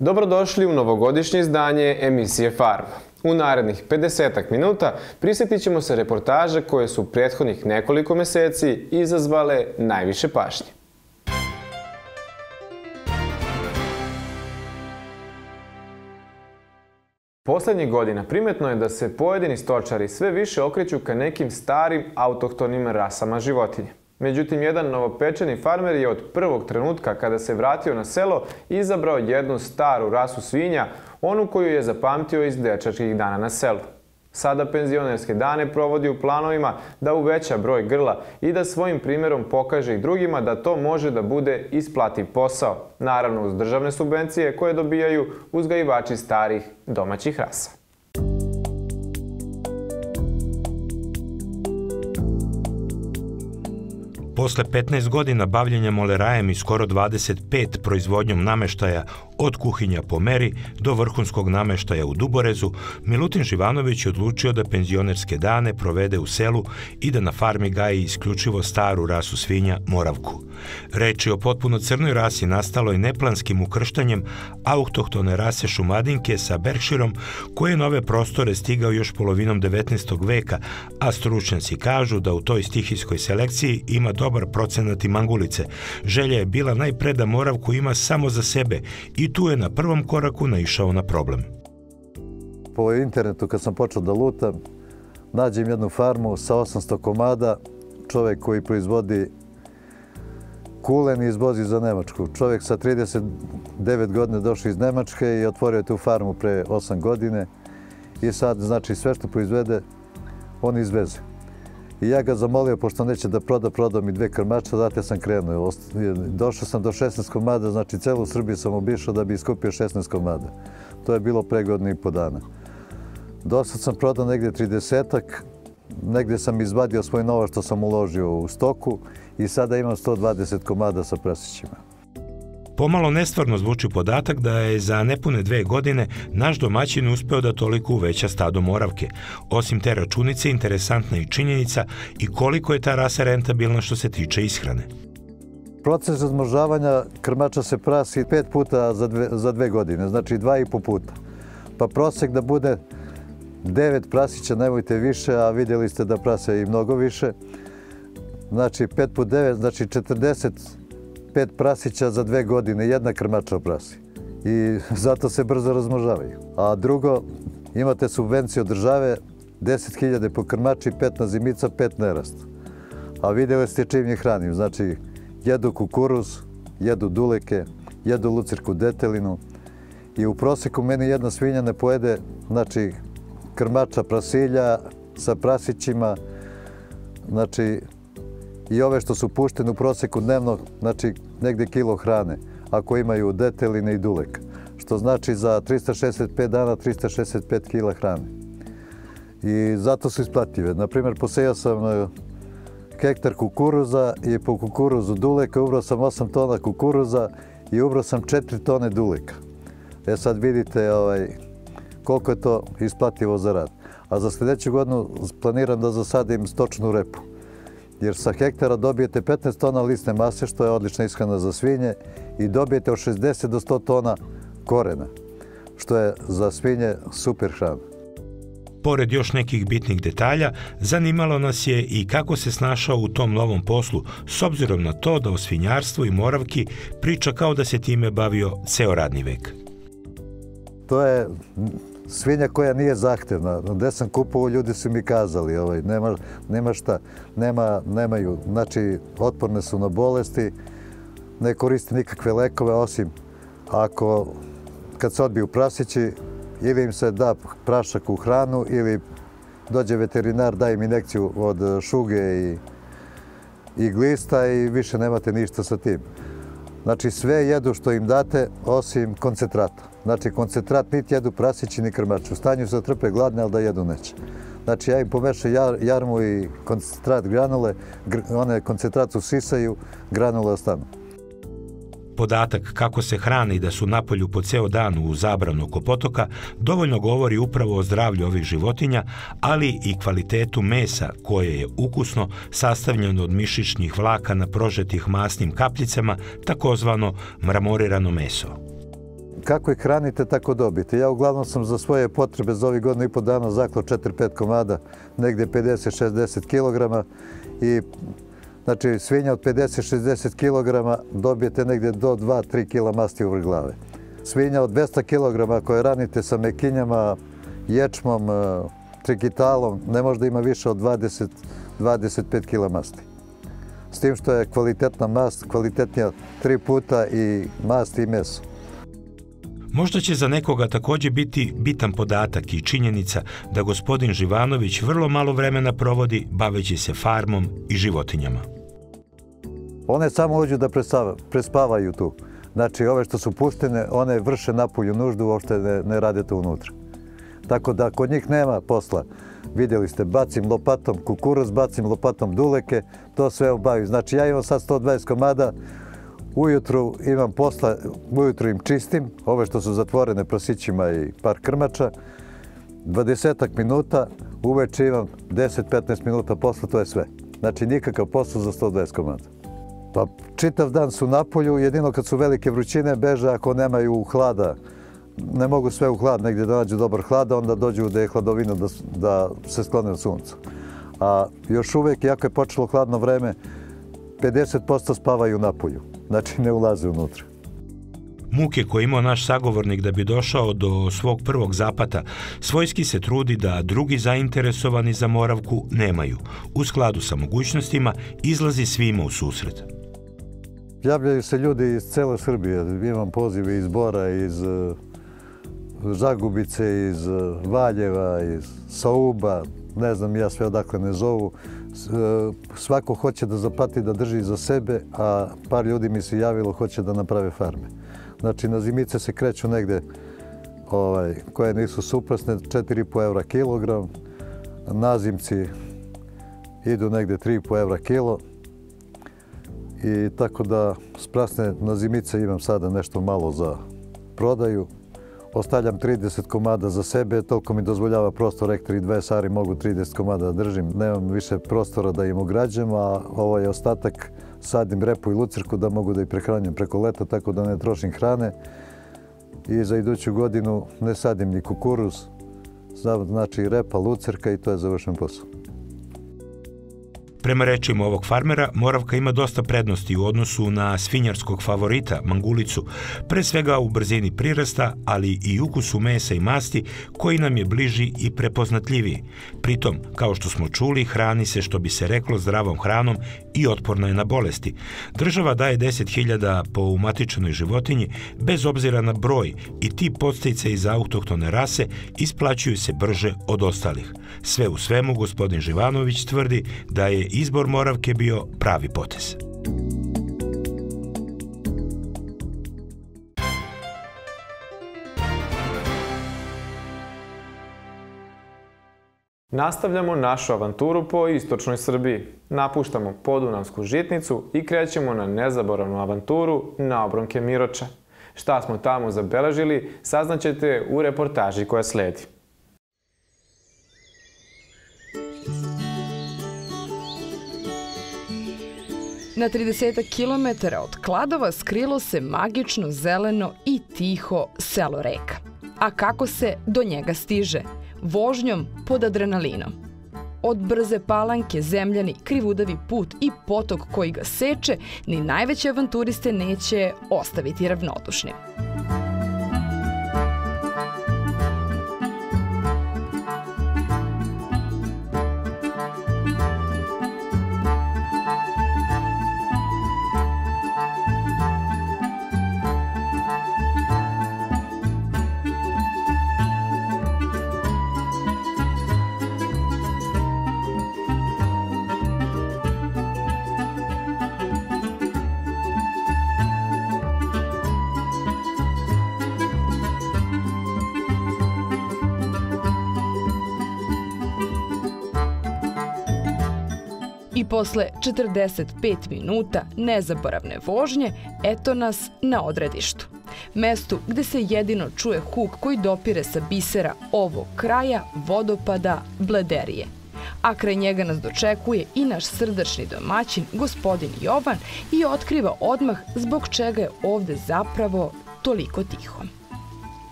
Dobrodošli u novogodišnje izdanje emisije Farma. U narednih 50 minuta prisjetit ćemo se reportaže koje su prethodnih nekoliko meseci izazvale najviše pažnje. Poslednjih godina primetno je da se pojedini stočari sve više okreću ka nekim starim autohtonim rasama životinja. Međutim, jedan novopečeni farmer je od prvog trenutka kada se vratio na selo izabrao jednu staru rasu svinja, onu koju je zapamtio iz dečačkih dana na selu. Sada penzionerske dane provodi u planovima da uveća broj grla i da svojim primjerom pokaže i drugima da to može da bude isplativ posao, naravno uz državne subvencije koje dobijaju uzgajivači starih domaćih rasa. Posle 15 godina bavljenja molerajem i skoro 25 proizvodnjom nameštaja od kuhinja po meri do vrhunskog nameštaja u Duborezu, Milutin Živanović je odlučio da penzionerske dane provede u selu i da na farmi gaji isključivo staru rasu svinja Moravku. Reč je o potpuno crnoj rasi nastaloj neplanskim ukrštanjem autohtone rase šumadinke sa Berkshirom, koji je na ove prostore stigao još polovinom 19. veka, a stručnjaci kažu da u toj stihijskoj selekciji ima dobar procenat i mangulice. Želja je bila najpre da Moravku ima samo za sebe i tu je na prvom koraku naišao na problem. Po internetu kad sam počeo da lutam, nađem jednu farmu sa 800 komada, čovjek koji proizvodi kulen i izvozi za Nemačku. Čovjek sa 39 godina došao iz Nemačke i otvorio tu farmu pre 8 godine i sad, znači, sve što proizvede, on izveze. I ja ga zamolio, pošto neće da prodao mi 2 krmača, zato sam krenuo. Došao sam do 16 komada, znači celu Srbiju sam obišao da bi iskupio 16 komada. To je bilo pre godinu i po dana. Dosad sam prodao negdje 30-ak, negdje sam izvadio svoj novac što sam uložio u stoku i sada imam 120 komada sa prasićima. Pomalo nestvarno zvuči podatak da je za nepune 2 godine naš domaćin uspeo da toliko uveća stado Moravke. Osim te računice, interesantna je i činjenica i koliko je ta rasa rentabilna što se tiče ishrane. Proces razmnožavanja krmača se prasi 5 puta za 2 godine, znači 2,5 puta. Pa prosek da bude 9 prasića, nemojte više, a vidjeli ste da prase i mnogo više. Znači 5 put 9, znači 45 prasića za 2 godine, jedna krmača prasi. I zato se brzo razmnožavaju. A drugo, imate subvenciju od države, 10.000 po krmači, 5 na zimica, 5 nerast. A vidjeli ste čim je hranim, znači jedu kukuruz, jedu duleke, jedu lucirku detelinu. I u proseku meni jedna svinja ne pojede, znači, krmača prasilja sa prasićima, znači, i ove što su puštene u proseku dnevno, znači negdje kilo hrane, ako imaju deteline i duleka, što znači za 365 dana 365 kila hrane. I zato su isplative. Naprimjer, posejao sam hektar kukuruza i po kukuruzu duleka ubrao sam 8 tona kukuruza i ubrao sam 4 tone duleka. E sad vidite koliko je to isplativo za rad. A za sljedeću godinu planiram da zasadim stočnu repu. Jer sa hektara dobijete 15 tona lisne mase, što je odlična ishrana za svinje, i dobijete od 60 do 100 tona korena, što je za svinje super hrana. Pored još nekih bitnih detalja, zanimalo nas je i kako se snašao u tom novom poslu, s obzirom na to da o svinjarstvu i Moravki priča kao da se time bavio ceo radni vek. To je svinja koja nije zahtevna. Gde sam kupovao, ljudi su mi kazali, nema šta, nemaju, znači otporne su na bolesti, ne koriste nikakve lekove, osim kad se odbiju prasići, ili im se da prašak u hranu, ili dođe veterinar, da im injekciju od šuge i glista i više nemate ništa sa tim. Znači sve jedu što im date, osim koncentrata. Znači koncentrat niti jedu prasići ni krmači. U stanju se trpe gladne, ali da jedu neće. Znači ja im pomešam jarmu i koncentrat granule, one koncentrat usisaju, granule ostanu. Podatak kako se hrane i da su napolju po ceo dan u zabranu oko potoka dovoljno govori upravo o zdravlju ovih životinja, ali i kvalitetu mesa koje je ukusno sastavljeno od mišićnih vlakana prožetih masnim kapljicama, takozvano mramorirano meso. Kako ih hranite, tako dobite. Ja uglavnom sam za svoje potrebe za ovih godinu i po dana zaklao 4-5 komada, negdje 50-60 kg. I znači svinja od 50-60 kg dobijete negdje do 2-3 kg masti uvrh glave. Svinja od 200 kg koje ranite sa mekinjama, ječmom, trikitalom, ne može da ima više od 20-25 kg masti. S tim što je kvalitetna mast, kvalitetnija 3 puta i mast i meso. Možda će za nekoga također biti bitan podatak i činjenica da gospodin Živanović vrlo malo vremena provodi baveći se farmom i životinjama. One samo uđu da prespavaju tu. Znači, ove što su puštene, one vrše napolju nuždu, uopšte ne rade to unutra. Tako da kod njih nema posla. Vidjeli ste, bacim lopatom kukuruz, bacim lopatom duleke, to sve obavim. Znači, ja imam sad 120 komada, ujutru imam posla, ujutru im čistim, ove što su zatvorene prasićima i par krmača, 20 minuta, uveče imam 10-15 minuta posla, to je sve. Znači, nikakav posao za 120 komada. Pa čitav dan su napolju, jedino kad su velike vrućine beže ako nemaju hlada. Ne mogu sve u hlad, negdje da nađu dobar hlada, onda dođu da je hladovino da se sklone od sunca. A još uvijek, iako je počelo hladno vreme, 50% spavaju napolju, znači ne ulaze unutra. Muke koje imao naš sagovornik da bi došao do svog prvog zapata, svojski se trudi da drugi zainteresovani za Moravku nemaju. U skladu sa mogućnostima izlazi svima u susret. Javljaju se ljudi iz cele Srbije. Imam pozive iz Bora, iz Žagubice, iz Valjeva, iz Sauba, ne znam ja sve odakle ne zovu. Svako hoće da zapati, da drži za sebe, a par ljudi mi se javilo hoće da naprave farme. Znači, na zimice se kreću negde koje nisu suprasne, 4,5 evra kilogram. Nazimci idu negde 3,5 evra kilo. I tako da sprasne na zimice imam sada nešto malo za prodaju. Ostavljam 30 komada za sebe, toliko mi dozvoljava prostor, rektor i 2 sari mogu 30 komada da držim. Nemam više prostora da im ograđam, a ovo je ostatak, sadim repu i lucrku da mogu da ih prehranjam preko leta, tako da ne trošim hrane. I za iduću godinu ne sadim ni kukuruz, znači repa, lucrka i to je završen posao. Prema rečima ovog farmera, Moravka ima dosta prednosti u odnosu na svinjarskog favorita, mangulicu, pre svega u brzini prirasta, ali i ukusu mesa i masti koji nam je bliži i prepoznatljiviji. Pritom, kao što smo čuli, hrani se, što bi se reklo, zdravom hranom i otporna je na bolesti. Država daje 10.000 po umatičenoj životinji bez obzira na broj i ti podsticaji za autohtone rase isplaćuju se brže od ostalih. Sve u svemu, gospodin Živanović tvrdi da je izbor Moravke bio pravi potez. Nastavljamo našu avanturu po istočnoj Srbiji. Napuštamo Podunavsku žitnicu i krećemo na nezaboravnu avanturu na obronke Miroča. Šta smo tamo zabeležili, saznaćete u reportaži koja sledi. Na 30 km od Kladova skrilo se magično zeleno i tiho selo Reka. A kako se do njega stiže? Vožnjom pod adrenalinom. Od Brze Palanke, zemljani, krivudavi put i potok koji ga seče, ni najveće avanturiste neće ostaviti ravnodušnim. I posle 45 minuta nezaboravne vožnje, eto nas na odredištu. Mestu gde se jedino čuje huk koji dopire sa bisera ovog kraja vodopada Blederije. A kraj njega nas dočekuje i naš srdačni domaćin, gospodin Jovan, i otkriva odmah zbog čega je ovde zapravo toliko tiho.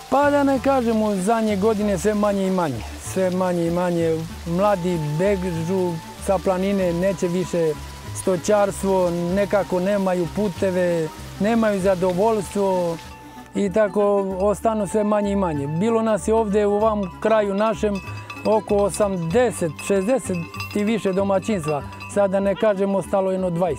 Pa da ne kažemo, zadnje godine sve manje i manje. Sve manje i manje. Mladi bežu sa planine, neće više stočarstvo, nekako nemaju puteve, nemaju zadovoljstvo i tako ostanu sve manje i manje. Bilo nas je ovdje u ovom kraju našem oko 80, 60 i više domaćinstva. Sada ne kažemo, ostalo jedno 20.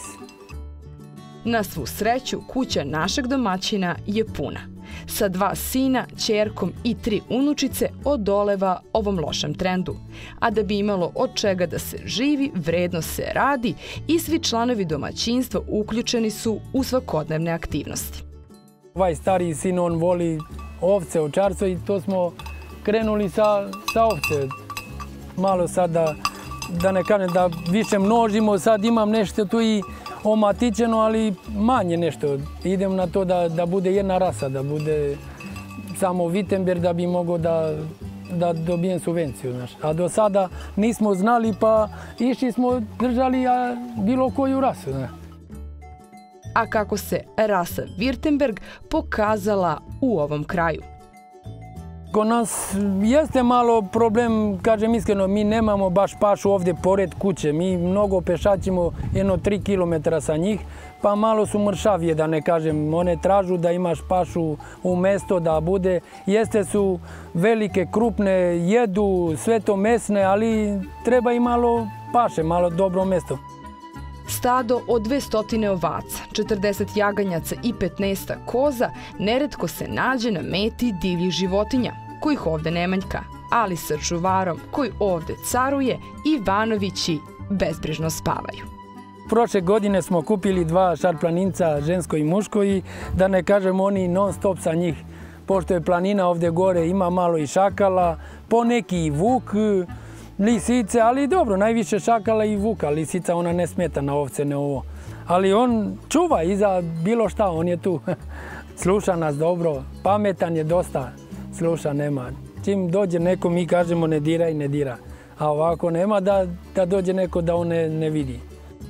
Na svu sreću, kuća našeg domaćina je puna. Sa 2 sina, ćerkom i 3 unučice odoleva ovom lošem trendu. A da bi imalo od čega da se živi, vredno se radi i svi članovi domaćinstva uključeni su u svakodnevne aktivnosti. Ovaj stariji sin, on voli ovce, ovčarstvo i to smo krenuli sa ovce. Malo sad da ne kažem da više množimo, sad imam nešto tu i omatičeno, ali manje nešto. Idem na to da bude jedna rasa, da bude samo Wittenberg da bi mogao da dobijem subvenciju. A do sada nismo znali pa išli smo držali bilo koju rasu. A kako se rasa Württemberg pokazala u ovom kraju? Kod nas jeste malo problem, kažem iskreno, mi nemamo baš pašu ovdje pored kuće. Mi mnogo pešačimo, jedno 3 km sa njih, pa malo su mršavije, da ne kažem. One tražu da imaš pašu u mesto da bude. Jeste su velike, krupne, jedu, sve to mesne, ali treba i malo paše, malo dobro mesto. Stado od 200 ovaca, 40 jaganjaca i 15 koza neretko se nađe na meti divljih životinja, kojih ovde ne manjka, ali sa čuvarom koji ovde caruje, Ivanovići bezbrižno spavaju. Prošle godine smo kupili 2 šarplaninca, žensko i muško, i da ne kažem oni non stop sa njih, pošto je planina ovde gore, ima malo i šakala, poneki i vuk, lisice, ali dobro, najviše šakala i vuka. Lisica, ona ne smeta na ovce, ne ovo. Ali on čuva iza bilo šta, on je tu. Sluša nas dobro, pametan je dosta, sluša, nema. Čim dođe neko, mi kažemo ne dira i ne dira. A ovako nema da dođe neko da on ne vidi.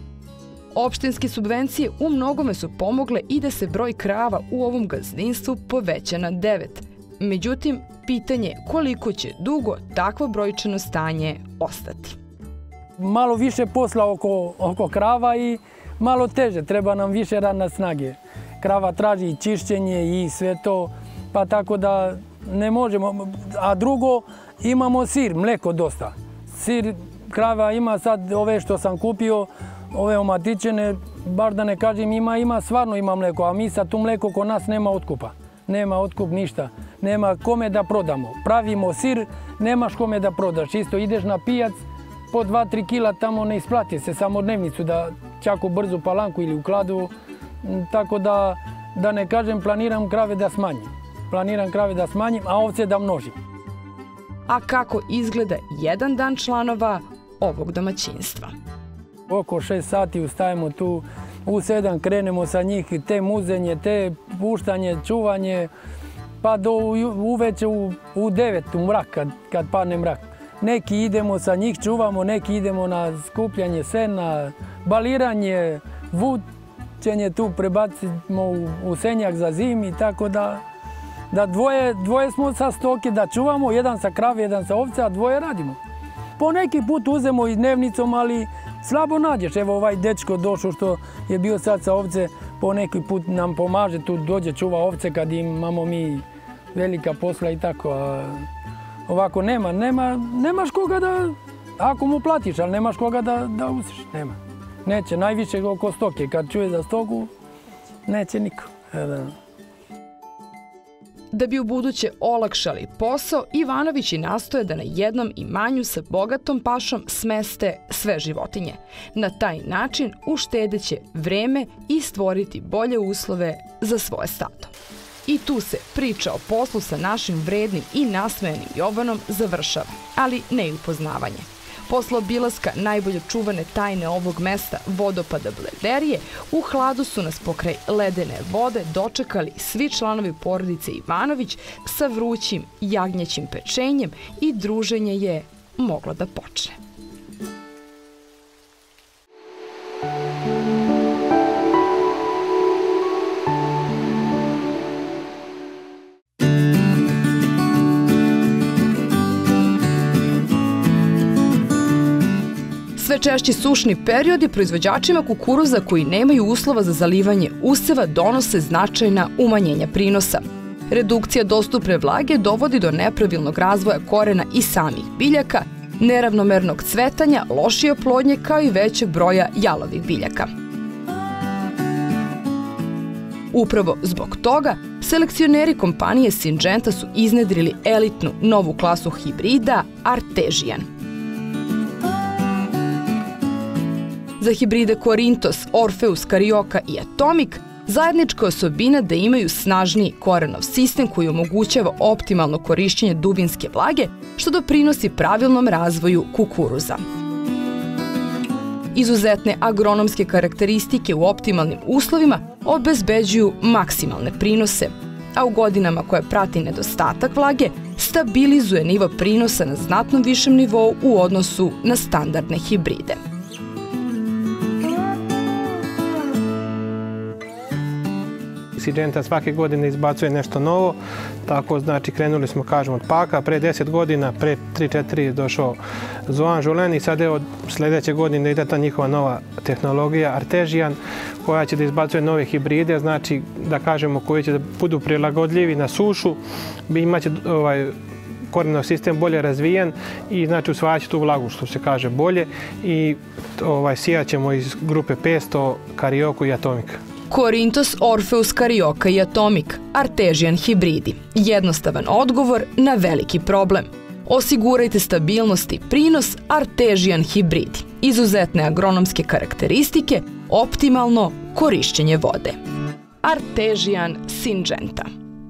Opštinske subvencije u mnogome su pomogle i da se broj krava u ovom gazdinstvu poveća na 9. Međutim, pitanje je koliko će dugo takvo brojčano stanje ostati. Malo više posla oko krava i malo teže, treba nam više radne snage. Krava traži i čišćenje i sve to, pa tako da ne možemo. A drugo, imamo sir, mleko dosta. Sir, krava ima sad ove što sam kupio, ove omatičene, bar da ne kažem, stvarno ima mleko, a mi sad tu mleko kod nas nema otkupa. Nema otkup ništa, nema kome da prodamo. Pravimo sir, nemaš kome da prodaš. Isto ideš na pijac, po 2-3 kila tamo ne isplati se, samo dnevnicu da čak u Brzu Palanku ili u Kladovu. Tako da ne kažem, planiram krave da smanjim. Planiram krave da smanjim, a ovce da množim. A kako izgleda jedan dan članova ovog domaćinstva? Oko 6 sati ustajemo tu, u 7 krenemo sa njih, te muzenje, te puštanje, čuvanje, pa do uveče u 9 u mrak, kad padne mrak. Neki idemo sa njih, čuvamo, neki idemo na skupljanje sena, baliranje, vučenje tu prebacimo u senjak za zimi, tako da dvoje smo sa stoke da čuvamo, jedan sa krave, jedan sa ovce, a dvoje radimo. Po neki put uzemo i dnevnicom, ali slabo nađeš. Evo ovaj dečko došao što je bio sad sa ovce, po neki put nam pomaže, tu dođe čuva ovce kad imamo mi velika posla i tako. Ovako nemaš koga da, ako mu platiš, ali nemaš koga da usiš, nema. Neće, najviše oko stoke, kad čuje za stoku, neće niko. Da bi u buduće olakšali posao, Ivanovići nastoje da na jednom imanju sa bogatom pašom smeste sve životinje. Na taj način uštedeće vreme i stvoriti bolje uslove za svoje stado. I tu se priča o poslu sa našim vrednim i nasmejanim Jovanom završava, ali ne i upoznavanje. Posle obilaska najbolje čuvane tajne ovog mesta, vodopada Blederije, u hladu su nas pokraj ledene vode dočekali svi članovi porodice Ivanović sa vrućim jagnjećim pečenjem i druženje je moglo da počne. Sve češći sušni periodi proizvođačima kukuruza koji nemaju uslova za zalivanje useva donose značajna umanjenja prinosa. Redukcija dostupne vlage dovodi do nepravilnog razvoja korena i samih biljaka, neravnomernog cvetanja, lošije oplodnje kao i većeg broja jalovih biljaka. Upravo zbog toga, selekcioneri kompanije Syngenta su iznedrili elitnu novu klasu hibrida Artesian. Za hibride Corinthos, Orpheus, Carioca i Atomic zajednička osobina da imaju snažniji korenov sistem koji omogućava optimalno korišćenje dubinske vlage, što doprinosi pravilnom razvoju kukuruza. Izuzetne agronomske karakteristike u optimalnim uslovima obezbeđuju maksimalne prinose, a u godinama koje prati nedostatak vlage stabilizuje nivo prinosa na znatno višem nivou u odnosu na standardne hibride. Syngenta svake godine izbacuje nešto novo, tako znači krenuli smo, kažemo, od Paka, pre 10 godina, pre 3-4 je došao Zoan Žulen i sad je od sljedeće godine ide ta njihova nova tehnologija Artesian koja će da izbacuje nove hibride, znači da kažemo koji će da budu prilagodljivi na sušu, imaće korenov sistem bolje razvijen i znači usvajat će tu vlagu, što se kaže, bolje i sijat ćemo iz grupe 500 Carioku i Atomic. Corinthos, Orpheus, Carioca i Atomic, Artesian hibridi. Jednostavan odgovor na veliki problem. Osigurajte stabilnost i prinos Artesian hibridi. Izuzetne agronomske karakteristike, optimalno korišćenje vode. Artesian Syngenta.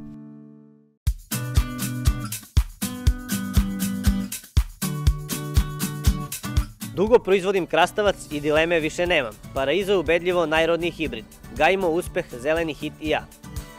Dugo proizvodim krastavac i dileme više nemam. Paraiso je ubedljivo najrodniji hibrid. Gajimo uspeh, zeleni hit i ja.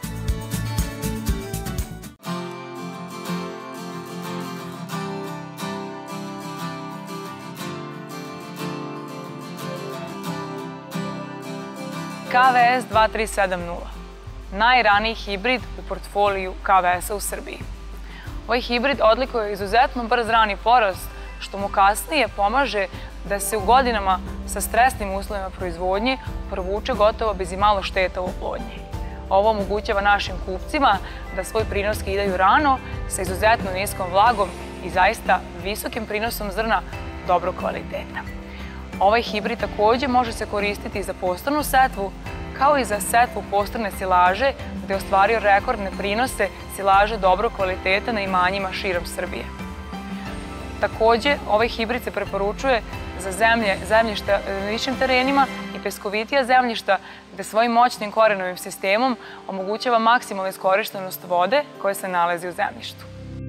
KVS 2370. Najraniji hibrid u portfoliju KVS-a u Srbiji. Ovaj hibrid odlikuje izuzetno brz rani porast, što mu kasnije pomaže da se u godinama sa stresnim uslovima proizvodnje provuče gotovo bez imalo šteta u oplodnji. Ovo omogućava našim kupcima da svoj prinos skidaju rano sa izuzetno niskom vlagom i zaista visokim prinosom zrna dobrog kvaliteta. Ovaj hibrid također može se koristiti za postrnu setvu, kao i za setvu postrne silaže, gde je ostvario rekordne prinose silaže dobrog kvaliteta na imanjima širom Srbije. Također, ovaj hibrid se preporučuje za zemljišta na višim terenima i peskovitija zemljišta, gde svojim moćnim korenovim sistemom omogućava maksimalnu iskorištenost vode koja se nalazi u zemljištu.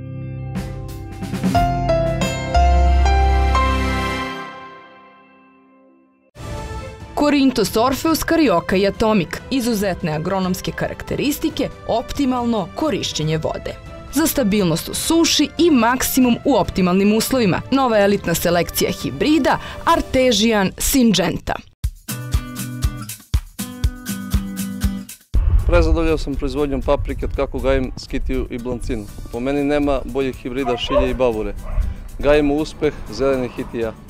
Corinthos, Orpheus, Carioca i Atomic. Izuzetne agronomske karakteristike, optimalno korišćenje vode. Za stabilnost u suši i maksimum u optimalnim uslovima. Nova elitna selekcija hibrida Artesian Syngenta. Prezadovoljao sam proizvodnjom paprike od kako gajim skitiju i blancinu. Po meni nema boljih hibrida šilje i bavure. Gajimo uspeh, zeleni hit i ja.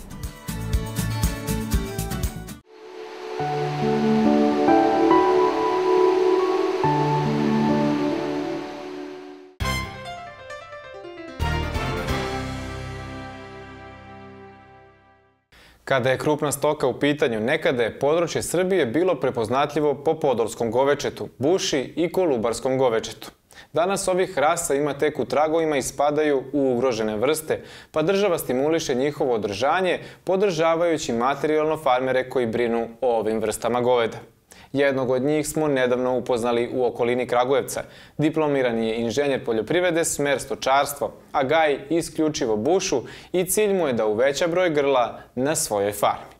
Kada je krupna stoka u pitanju, nekada je područje Srbije bilo prepoznatljivo po podolskom govečetu, buši i kolubarskom govečetu. Danas ovih rasa ima tek u tragovima i spadaju u ugrožene vrste, pa država stimuliše njihovo održanje, podržavajući materijalno farmere koji brinu o ovim vrstama goveda. Jednog od njih smo nedavno upoznali u okolini Kragujevca. Diplomirani je inženjer poljoprivrede, smer stočarstvo, a gaji isključivo bušu i cilj mu je da uveća broj grla na svojoj farmi.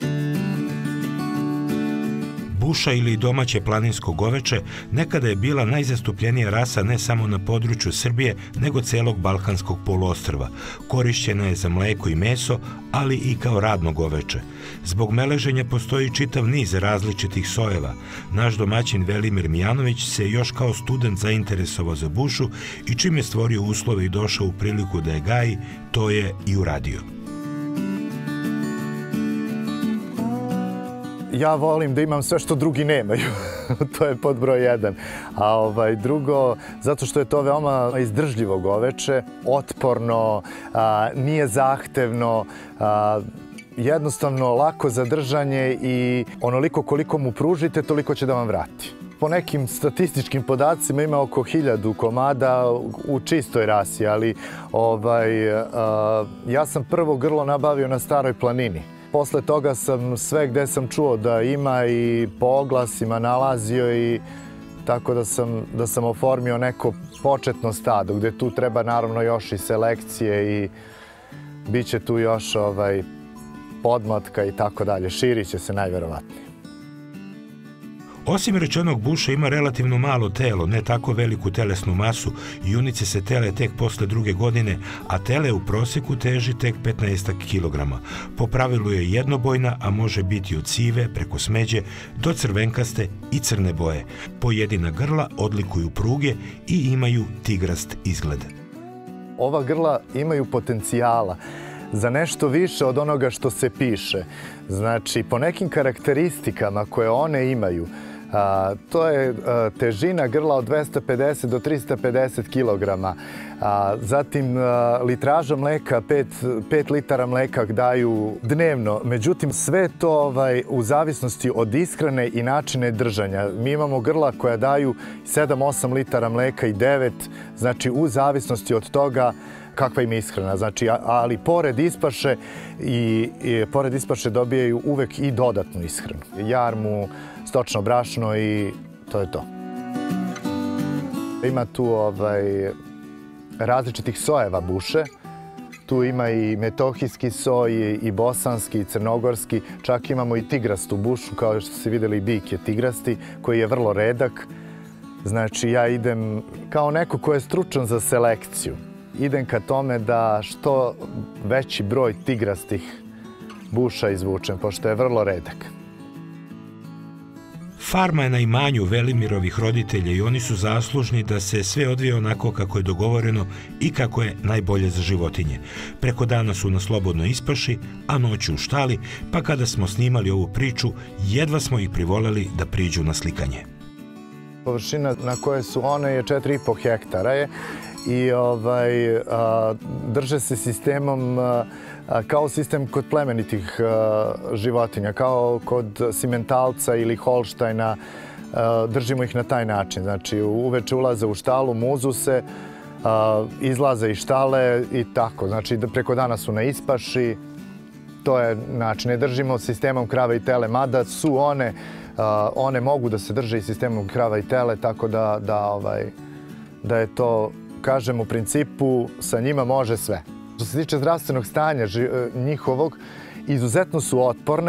Buša ili domaće planinsko goveče nekada je bila najzastupljenija rasa ne samo na području Srbije, nego celog Balkanskog poluostrva. Korišćena je za mleko i meso, ali i kao radno goveče. Zbog meleženja postoji čitav niz različitih sojeva. Naš domaćin Velimir Mijanović se još kao student zainteresovao za bušu i čim je stvorio uslove i došao u priliku da je gaji, to je i uradio. ja volim da imam sve što drugi nemaju. To je pod broj 1. A drugo, zato što je to veoma izdržljivo goveče, otporno, nije zahtevno, jednostavno lako za držanje i onoliko koliko mu pružite, toliko će da vam vrati. Po nekim statističkim podacima ima oko 1000 komada u čistoj rasi, ali ja sam prvo grlo nabavio na Staroj planini. Posle toga sam sve gde sam čuo da ima i po oglasima nalazio i tako da sam oformio neko početno stado gde tu treba naravno još i selekcije i bit će tu još podmlatka i tako dalje. Širit će se najverovatnije. Osim rečenog, buša ima relativno malo telo, ne tako veliku telesnu masu. Junice se tele tek posle 2. godine, a tele u proseku teži tek 15 kilograma. Po pravilu je jednobojna, a može biti od sive, preko smeđe, do crvenkaste i crne boje. Pojedina grla odlikuju pruge i imaju tigrast izgled. Ova grla imaju potencijala za nešto više od onoga što se piše. Znači, po nekim karakteristikama koje one imaju, to je težina grla od 250 do 350 kg. Zatim litraža mleka, 5 litara mleka daju dnevno. Međutim, sve to u zavisnosti od ishrane i načine držanja. Mi imamo grla koja daju 7-8 litara mleka i 9, znači u zavisnosti od toga kakva im je ishrana. Znači, ali pored ispaše dobijaju uvek i dodatnu ishranu. Jarmu, stočno brašno i to je to. Ima tu različitih sojeva buše. Tu ima i metohijski soj, i bosanski, i crnogorski. Čak imamo i tigrastu bušu, kao što ste vidjeli, bik je tigrasti, koji je vrlo redak. Znači, ja idem kao neko ko je stručan za selekciju. Idem ka tome da što veći broj tigrastih buša izvučem, pošto je vrlo redak. Farma je na imanju Velimirovih roditelja i oni su zaslužni da se sve odvije onako kako je dogovoreno i kako je najbolje za životinje. Preko dana su na slobodnoj ispaši, a noću u štali, pa kada smo snimali ovu priču, jedva smo ih privoleli da priđu na slikanje. Površina na kojoj su one je 4,5 hektara je i drže se sistemom kao sistem kod plemenitih životinja, kao kod simentalca ili holštajna, držimo ih na taj način. Znači, uveče ulaze u štalu, muzu se, izlaze iz štale i tako. Znači, preko dana su na ispaši, to je način. Ne držimo sistemom krava i tele, mada su one mogu da se drže i sistemom krava i tele, tako da je to, kažem, u principu sa njima može sve. Što se tiče zdravstvenog stanja njihovog, izuzetno su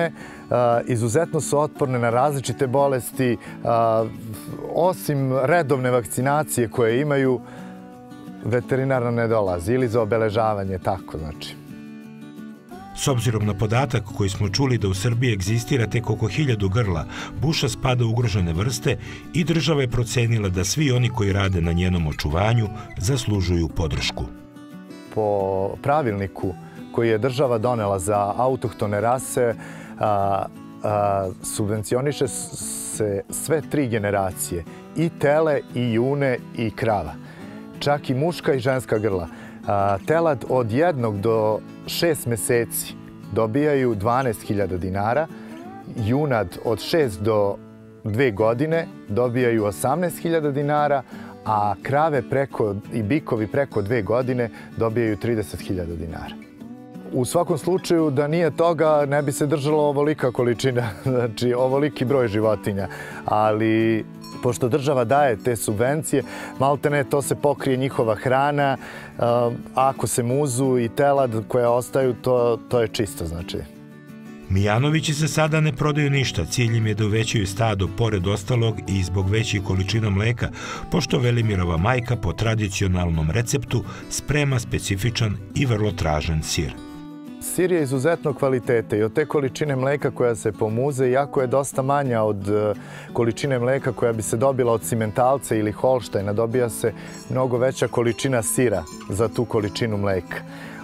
otporne na različite bolesti, osim redovne vakcinacije koje imaju, veterinarna ne dolazi ili za obeležavanje, tako znači. S obzirom na podatak koji smo čuli da u Srbiji egzistira tek oko 1000 grla, buša spada u ugrožene vrste i država je procenila da svi oni koji rade na njenom očuvanju zaslužuju podršku. Po pravilniku koji je država donela za autohtone rase, subvencioniše se sve 3 generacije, i tele, i june, i krava. Čak i muška i ženska grla. Telad od 1 do 6 meseci dobijaju 12.000 dinara, junad od 6 do 2 godine dobijaju 18.000 dinara, a krave i bikovi preko 2 godine dobijaju 30.000 dinara. U svakom slučaju, da nije toga, ne bi se držala ovolika količina, znači ovoliki broj životinja, ali pošto država daje te subvencije, maltene to se pokrije njihova hrana, ako se muzu i telad koje ostaju, to je čisto, znači. Mijanovići za sada ne prodaju ništa, cilj im je da uvećaju stado pored ostalog i zbog većih količina mleka, pošto Velimirova majka po tradicionalnom receptu sprema specifičan i vrlo tražen sir. Sir je izuzetno kvalitete i od te količine mleka koja se pomuze, iako je dosta manja od količine mleka koja bi se dobila od simentalca ili holštajna, dobija se mnogo veća količina sira za tu količinu mleka.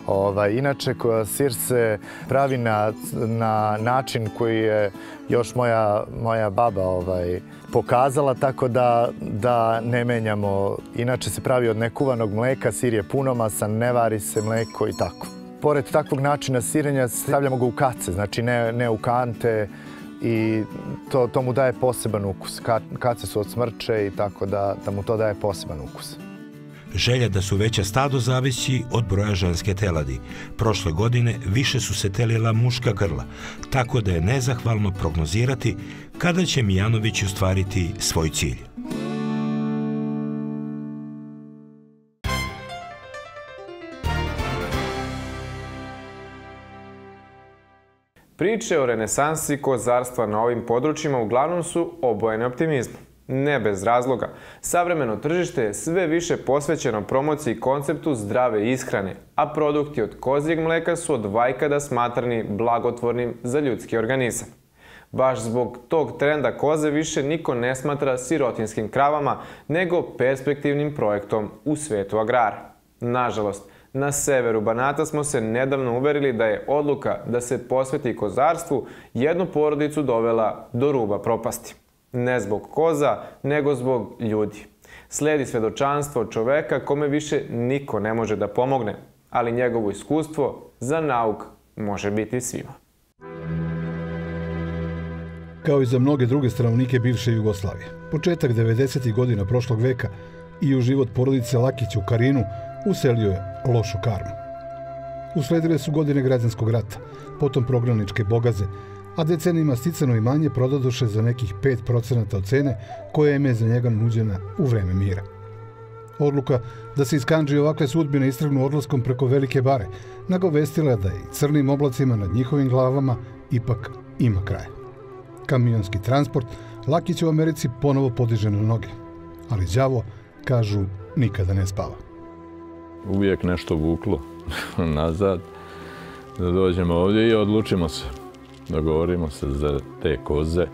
Inače, sir se pravi na način koji je još moja baba pokazala, tako da ne menjamo. Inače se pravi od nekuvanog mleka, sir je punomasan, ne vari se mleko i tako. Pored takvog načina sirenja stavljamo ga u kace, znači ne u kante, i to mu daje poseban ukus. Kace su od smrče i tako da mu to daje poseban ukus. Želja da se uveća stado zavisi od broja ženske teladi. Prošle godine više su se telila muška grla, tako da je nezahvalno prognozirati kada će Mijanović ostvariti svoj cilj. Priče o renesansi kozarstva na ovim područjima uglavnom su obojene optimizmom. Ne bez razloga. Savremeno tržište je sve više posvećeno promociji konceptu zdrave ishrane, a produkti od kozjeg mleka su od vajkada smatrani blagotvornim za ljudski organizam. Baš zbog tog trenda koze više niko ne smatra sirotinskim kravama, nego perspektivnim projektom u svetu agrara. Nažalost, na severu Banata smo se nedavno uverili da je odluka da se posveti kozarstvu jednu porodicu dovela do ruba propasti. Ne zbog koza, nego zbog ljudi. Sledi svedočanstvo čoveka kome više niko ne može da pomogne, ali njegovo iskustvo za nauk može biti svima. Kao i za mnoge druge stanovnike bivše Jugoslavije, početak 90. godina prošlog veka i u život porodice Lakić u Karinu uselio je lošu karmu. Usledile su godine građanskog rata, potom prognaničke bogaze, a decenijima sticano imanje prodadoše za nekih 5% od cene koja im je za njega nuđena u vreme mira. Odluka da se iz kandži ovakve sudbine istrgnu odlaskom preko Velike bare nagovestila je da i crnim oblacima nad njihovim glavama ipak ima kraja. Kamionski transport Lakić u Americi ponovo podiže na noge, ali đavo, kažu, nikada ne spava. Uvijek nešto vuklo nazad, da dođemo ovdje i odlučimo se. Dogovorimo se za te koze.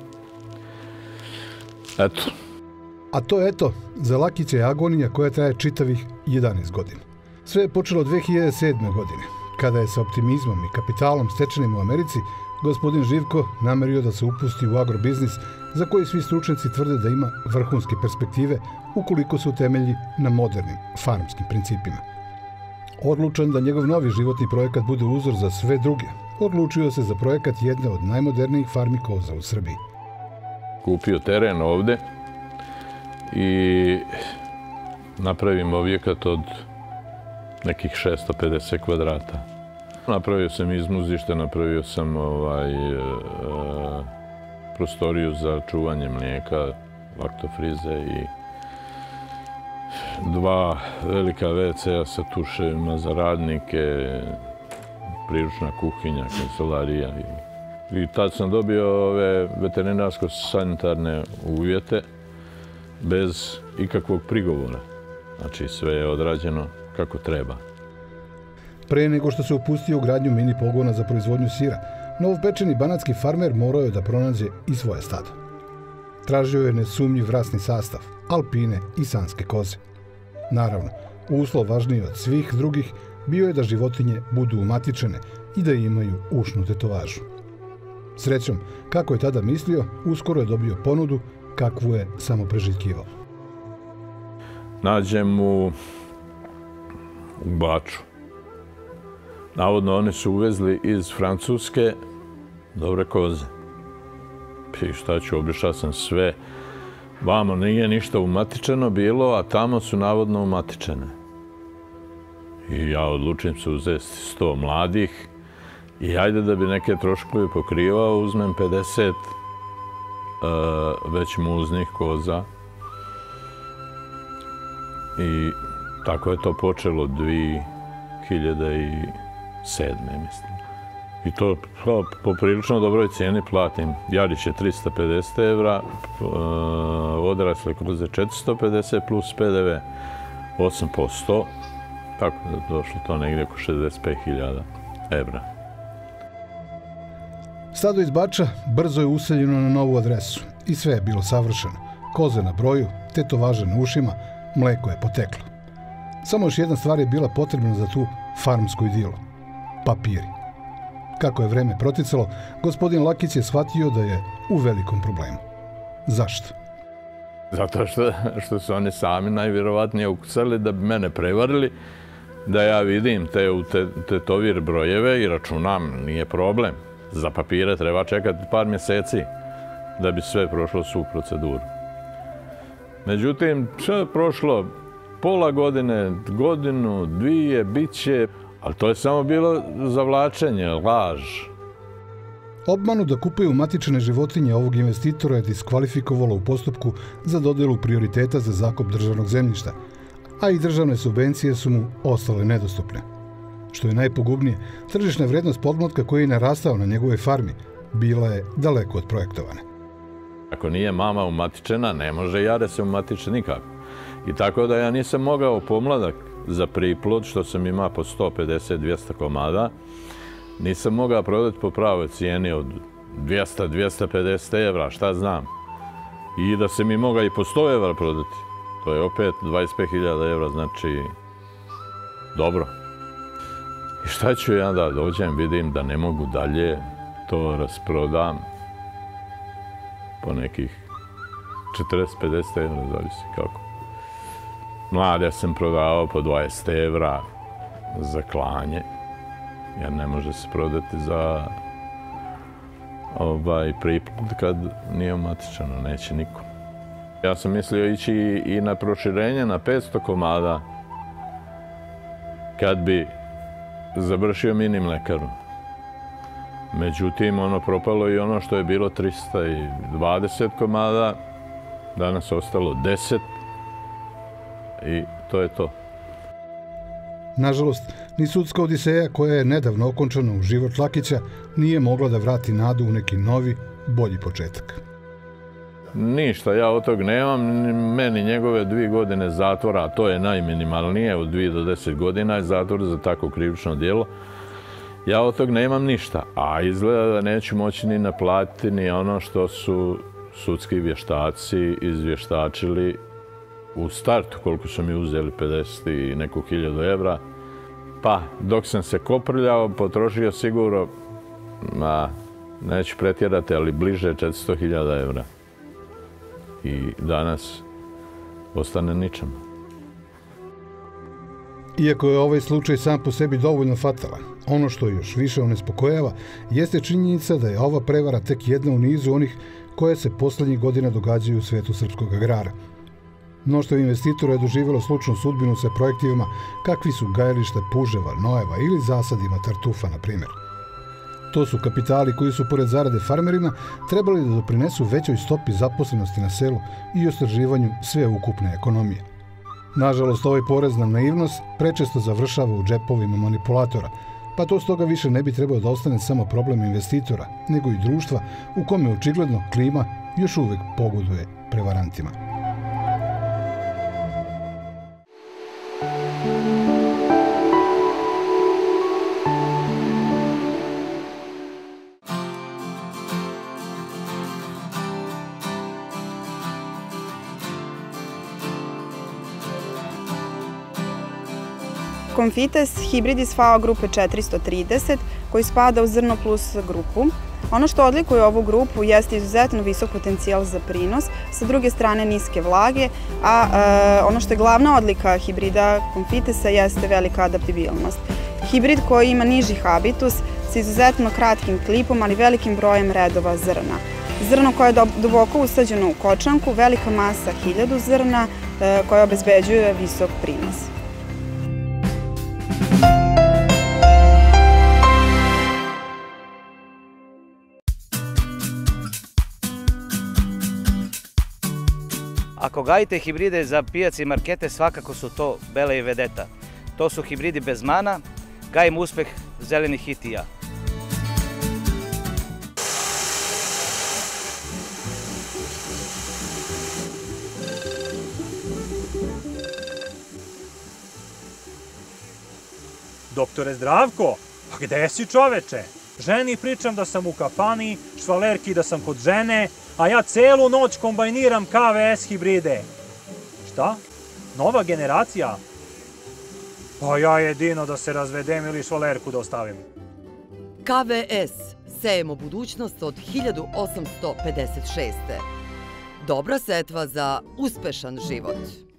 Eto. A to eto, za Lakića je agonija koja traje čitavih 11 godina. Sve je počelo 2007. godine, kada je sa optimizmom i kapitalom stečenim u Americi gospodin Živko namerio da se upusti u agrobiznis za koji svi stručnjaci tvrde da ima vrhunske perspektive ukoliko se utemelji na modernim farmskim principima. Odlučan da njegov novi životni projekat bude uzor za sve druge, odlučio se za projekat jedne od najmodernijih farmi koza u Srbiji. Kupio teren ovde i napravim objekat od nekih 650 kvadrata. Napravio sam izmuzište, napravio sam prostoriju za čuvanje mlijeka, laktofrize i 2 velika WC-a sa tuševima za radnike, priručna kuhinja, kancelarija. I tad sam dobio ove veterinarsko-sanitarne uvjete bez ikakvog prigovora. Znači sve je odrađeno kako treba. Pre nego što se upustio u gradnju mini pogona za proizvodnju sira, novopečeni banatski farmer morao je da pronađe i svoje stado. Tražio je nesumnjiv rasni sastav, alpine i sanske koze. Naravno, uslov važniji od svih drugih bio je da životinje budu umatičene i da imaju ušnu tetovažu. Srećom, kako je tada mislio, uskoro je dobio ponudu kakvu je samo preželjkivao. Nađem u Baču. Navodno, oni su uvezli iz Francuske dobre koze. I šta ću, obišao sam sve. Vamo nije ništa umatičeno bilo, a tamo su navodno umatičene. I ja odlučim se uzeti 100 mladih i ajde da bi neke troškove pokrivao, uzmem 50 već muznih koza. I tako je to počelo 2007. mislim. I to po prilično dobroj cijeni platim. Jarić je 350 evra, odrasle koze 450 plus PDV 8%. Tako da je došlo to negdje oko 65.000 evra. Stado iz Bača brzo je useljeno na novu adresu i sve je bilo savršeno. Koze na broju, tetovaže na ušima, mleko je poteklo. Samo još jedna stvar je bila potrebna za tu farmsko idilo, papiri. Kako je vreme proticalo, gospodin Lakić je shvatio da je u velikom problemu. Zašto? Zato što su oni sami najvjerovatnije ukucali da bi mene prevarili, da ja vidim te u tetovir brojeve i računam, nije problem. Za papire treba čekati par mjeseci da bi sve prošlo svu proceduru. Međutim, što je prošlo pola godine, godinu, dvije, bit će, ali to je samo bilo zavlačenje, laž. Obmanu da kupuju matične životinje ovog investitora je diskvalifikovalo u postupku za dodjelu prioriteta za zakup državnog zemljišta, a i državne subvencije su mu ostale nedostupne. Što je najpogubnije, tržišna vrijednost podmlatka koji je narastao na njegovoj farmi bila je daleko od projektovane. Ako nije mama umatičena, ne može jare se umatičiti nikako. I tako da ja nisam mogao pomladak za priplod, što sam ima po 150-200 komada, nisam mogao prodati po pravoj cijeni od 200-250 evra, šta znam. I da se mi mogao i po 100 evra prodati. To je opet 25.000 evra, znači dobro. I šta ću ja da dođem, vidim da ne mogu dalje, to rasprodam po nekih 40-50 evra, zavisi kako. Mlade sam prodavao po 20 evra za klanje, jer ne može se prodati za priplod kad nije umatičeno, neće niko. Ja sam mislio ići i na proširenje na 500 komada kad bi završio mini mlekaru. Međutim, ono propalo i ono što je bilo 320 komada, danas ostalo 10 i to je to. Nažalost, ni sudska odiseja koja je nedavno okončana u život Lakića nije mogla da vrati nadu u neki novi, bolji početak. Ništa, ja od tog nemam, meni njegove 2 godine zatvora, a to je najminimalnije, od 2 do 10 godina je zatvor za tako krivično djelo. Ja od tog nemam ništa, a izgleda da neću moći ni naplatiti ni ono što su sudski vještaci izvještačili u startu, koliko su mi uzeli 50 i neku 1000 evra. Pa, dok sam se koprljao, potrošio sigurno, neću pretjerati, ali bliže 400.000 evra. I danas ostane ničemu. Iako je ovaj slučaj sam po sebi dovoljno fatalan, ono što još više onespokojava jeste činjenica da je ova prevara tek jedna u nizu onih koje se poslednjih godina događaju u svetu srpskog agrara. Mnoštvo investitora je doživjelo slučnu sudbinu sa projektivima kakvi su gajališta puževa, nojeva ili zasadima tartufa, na primjer. To su kapitali koji su, pored zarade farmerima, trebali da doprinesu većoj stopi zaposlenosti na selu i osnaživanju sveukupne ekonomije. Nažalost, ovaj porezna naivnost prečesto završava u džepovima manipulatora, pa to stoga više ne bi trebao da ostane samo problem investitora, nego i društva u kome očigledno klima još uvek pogoduje prevarantima. Confites, hibrid iz FAO grupe 430, koji spada u Zrno plus grupu. Ono što odlikuje ovu grupu jeste izuzetno visok potencijal za prinos, sa druge strane niske vlage, a ono što je glavna odlika hibrida Confitesa jeste velika adaptibilnost. Hibrid koji ima niži habitus, sa izuzetno kratkim klipom, ali velikim brojem redova zrna. Zrno koje je duboko usađeno u kočanku, velika masa 1000 zrna koja obezbeđuje visok prinos. Ako gajite hibride za pijace i markete, svakako su to Bele i Vedeta. To su hibridi bez mana, gajim uspeh Zeleni hit i ja. Doktore Zdravko, pa gde si čoveče? Ženi pričam da sam u kafani, švalerki da sam kod žene, a ja celu noć kombajniram KVS hibride. Šta? Nova generacija? Pa ja jedino da se razvedem ili švalerku da ostavim. KVS. Sejemo budućnost od 1856. Dobra setva za uspešan život.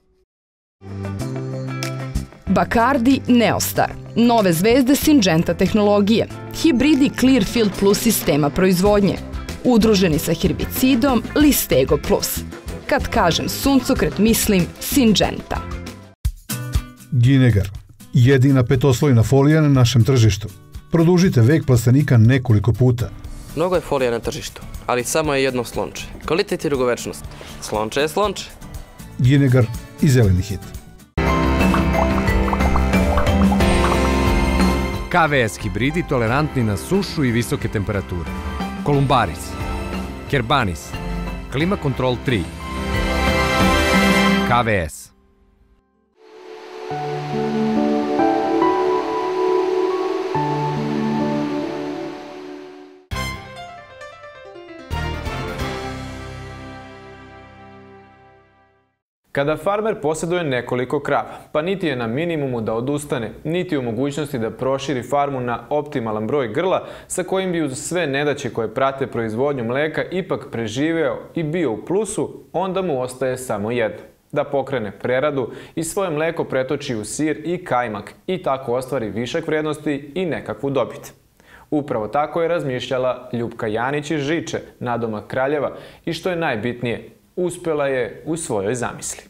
Bacardi Neostar. Nove zvezde Syngenta tehnologije. Hibridi Clearfield Plus sistema proizvodnje. Udruženi sa herbicidom Listego Plus. Kad kažem suncokret, mislim Syngenta. Ginegar. Jedina petoslojna folija na našem tržištu. Produžite vek plastenika nekoliko puta. Mnogo je folija na tržištu, ali samo je jedno slonče. Kvalitet i dugovečnost. Slonče je slonče. Ginegar i zeleni hit. KVS hibridi tolerantni na sušu i visoke temperature. Columbaris, Kerbanis, Klima Control 3. KVS. Kada farmer posjeduje nekoliko krava, pa niti je na minimumu da odustane, niti u mogućnosti da proširi farmu na optimalan broj grla sa kojim bi uz sve nedaće koje prate proizvodnju mleka ipak preživeo i bio u plusu, onda mu ostaje samo jedno. Da pokrene preradu i svoje mleko pretoči u sir i kajmak i tako ostvari višak vrijednosti i nekakvu dobit. Upravo tako je razmišljala Ljupka Janić iz Žiče, nadomak Kraljeva, i što je najbitnije, uspjela je u svojoj zamisli.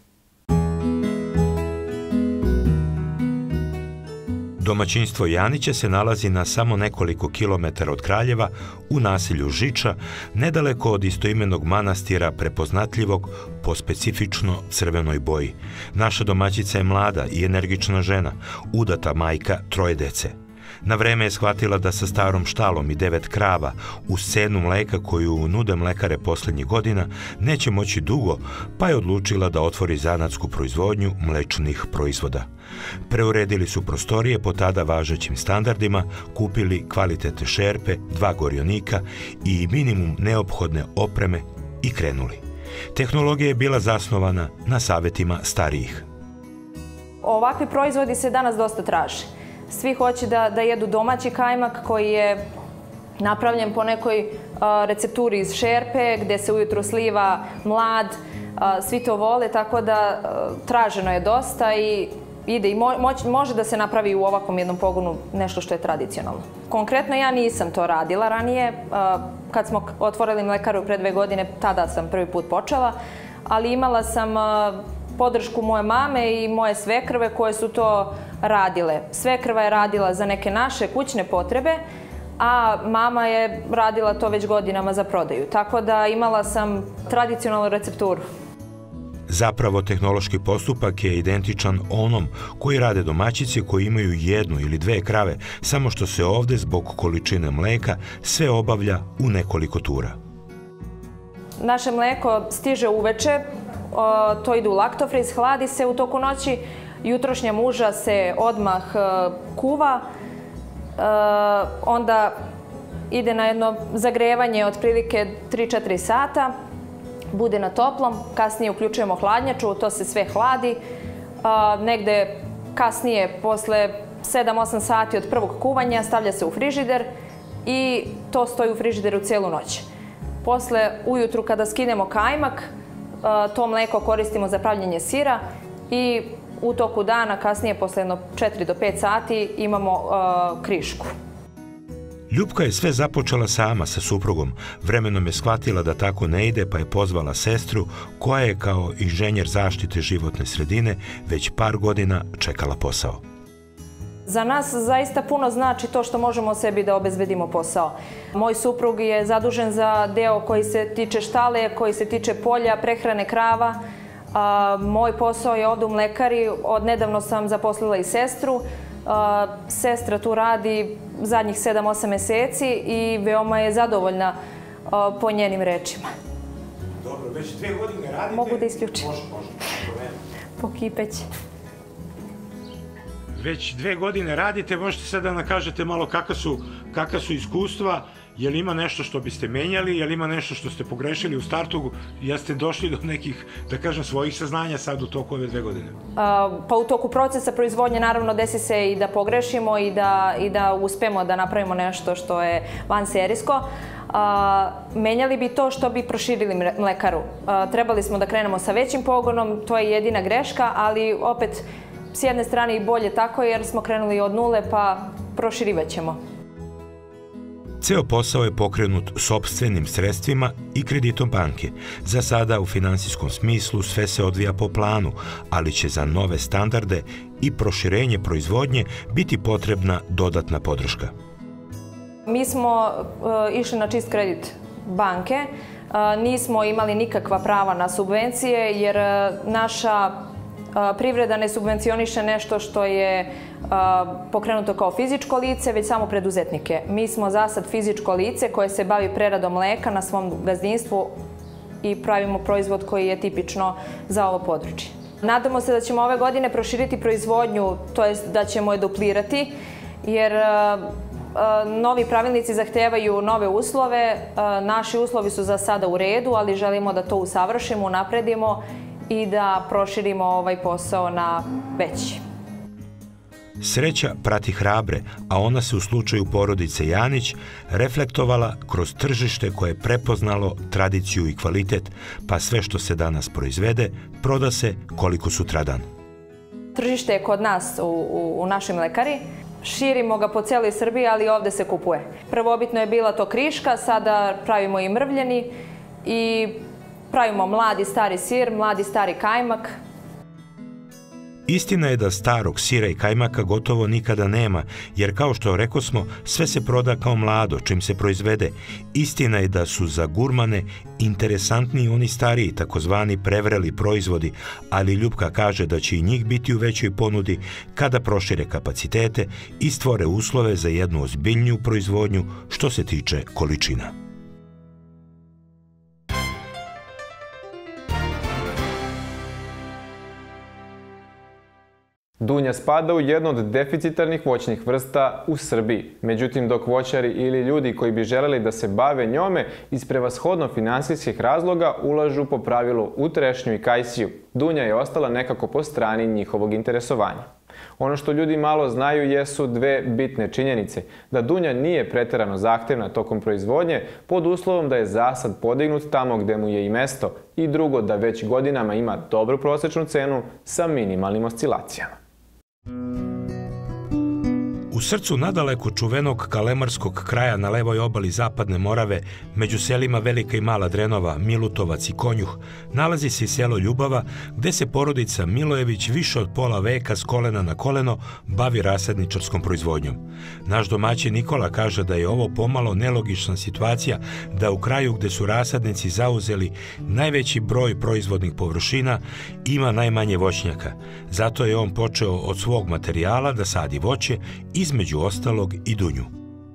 Domaćinstvo Janića se nalazi na samo nekoliko kilometara od Kraljeva u naselju Žiča, nedaleko od istoimenog manastira prepoznatljivog po specifično crvenoj boji. Naša domaćica je mlada i energična žena, udata majka 3 dece. Na vreme je shvatila da sa starom štalom i 9 krava uz cenu mleka koju nude mlekare posljednjih godina neće moći dugo, pa je odlučila da otvori zanatsku proizvodnju mlečnih proizvoda. Preuredili su prostorije po tada važećim standardima, kupili kvalitetne šerpe, 2 gorionika i minimum neophodne opreme i krenuli. Tehnologija je bila zasnovana na savjetima starijih. Ovakvi proizvodi se danas dosta traže. Svi hoće da jedu domaći kajmak koji je napravljen po nekoj recepturi iz šerpe gdje se ujutru sliva mlad, svi to vole, tako da traženo je dosta i ide i može da se napravi u ovakvom jednom pogonu nešto što je tradicionalno. Konkretno ja nisam to radila ranije, kad smo otvorili mlekaru pre 2 godine, tada sam prvi put počela, ali imala sam podršku moje mame i moje svekrve koje su to radile. Svekrva je radila za neke naše kućne potrebe, a mama je radila to već godinama za prodaju. Tako da imala sam tradicionalnu recepturu. Zapravo, tehnološki postupak je identičan onom koji rade domaćici koji imaju 1 ili 2 krave, samo što se ovdje zbog količine mleka sve obavlja u nekoliko tura. Naše mleko stiže uveče, to ide u laktofriz, hladi se u toku noći, jutrošnja muža se odmah kuva, onda ide na jedno zagrevanje otprilike 3-4 sata, bude na toplom, kasnije uključujemo hladnjaču, to se sve hladi, negde kasnije, posle 7-8 sati od prvog kuvanja, stavlja se u frižider i to stoji u frižideru cijelu noć. Posle, ujutru kada skinemo kajmak, to mleko koristimo za pravljenje sira i u toku dana, kasnije, posle 4 do 5 sati, imamo krišku. Ljupka je sve započela sama sa suprugom. Vremenom je shvatila da tako ne ide, pa je pozvala sestru, koja je kao inženjer zaštite životne sredine već par godina čekala posao. Za nas zaista puno znači to što možemo sebi da obezbedimo posao. Moj suprug je zadužen za deo koji se tiče štale, koji se tiče polja, prehrane krava. Moj posao je ovdje u mlekari. Odnedavno sam zaposlila i sestru. Sestra tu radi zadnjih 7-8 meseci i veoma je zadovoljna po njenim rečima. Dobro, već 2 godine radite. Mogu da isključim. Može. Pokipeć. Već 2 godine radite, možete sad da nam kažete malo kakva su iskustva Je li ima nešto što biste menjali, je li ima nešto što ste pogrešili u startu, jeste došli do nekih, da kažem, svojih saznanja sad u toku ove 2 godine? Pa u toku procesa proizvodnje naravno desi se i da pogrešimo i da uspemo da napravimo nešto što je vanserijsko. Menjali bi to što bi proširili mlekaru. Trebali smo da krenemo sa većim pogonom, to je jedina greška, ali opet s jedne strane i bolje tako jer smo krenuli od nule pa proširivat ćemo. Ceo posao je pokrenut sopstvenim sredstvima i kreditom banke. Za sada u finansijskom smislu sve se odvija po planu, ali će za nove standarde i proširenje proizvodnje biti potrebna dodatna podrška. Mi smo išli na čist kredit banke, nismo imali nikakva prava na subvencije jer naša privreda ne subvencioniše nešto što je pokrenuto kao fizičko lice, već samo preduzetnike. Mi smo za sad fizičko lice koje se bavi preradom mleka na svom gazdinstvu i pravimo proizvod koji je tipično za ovo područje. Nadamo se da ćemo ove godine proširiti proizvodnju, to jest da ćemo je duplirati, jer novi pravilnici zahtevaju nove uslove. Naši uslovi su za sada u redu, ali želimo da to usavršimo, unapredimo i da proširimo ovaj posao na veći. Sreća prati hrabre, a ona se u slučaju porodice Janić reflektovala kroz tržište koje je prepoznalo tradiciju i kvalitet, pa sve što se danas proizvede proda se koliko sutradan. Tržište je kod nas u našoj mlekari. Širimo ga po cijeloj Srbiji, ali ovde se kupuje. Prvobitno je bila to kriška, sada pravimo i mrvljeni i pravimo mladi stari sir, mladi stari kajmak. Istina je da starog sira i kajmaka gotovo nikada nema, jer kao što rekosmo, sve se proda kao mlado, čim se proizvede. Istina je da su za gurmane interesantniji oni stariji, takozvani prevreli proizvodi, ali Ljupka kaže da će i njih biti u većoj ponudi kada prošire kapacitete i stvore uslove za jednu ozbiljniju proizvodnju što se tiče količina. Dunja spada u jednu od deficitarnih voćnih vrsta u Srbiji. Međutim, dok voćari ili ljudi koji bi želeli da se bave njome iz prevashodno finansijskih razloga ulažu po pravilu u trešnju i kajsiju, dunja je ostala nekako po strani njihovog interesovanja. Ono što ljudi malo znaju jesu dve bitne činjenice. Da dunja nije preterano zahtevna tokom proizvodnje pod uslovom da je zasad podignut tamo gde mu je i mesto i drugo da već godinama ima dobru prosečnu cenu sa minimalnim oscilacijama. U srcu nadaleko čuvenog kalemarskog kraja na levoj obali Zapadne Morave, među selima Velika i Mala Drenova, Milutovac i Konjuh, nalazi se selo Ljubava, gde se porodica Milojević više od pola veka s kolena na koleno bavi rasadničarskom proizvodnjom. Naš domaćin Nikola kaže da je ovo pomalo nelogična situacija, da u kraju gde su rasadnici zauzeli najveći broj proizvodnih površina ima najmanje voćnjaka. Zato je on počeo od svog materijala da sadi voće, između ostalog i dunju.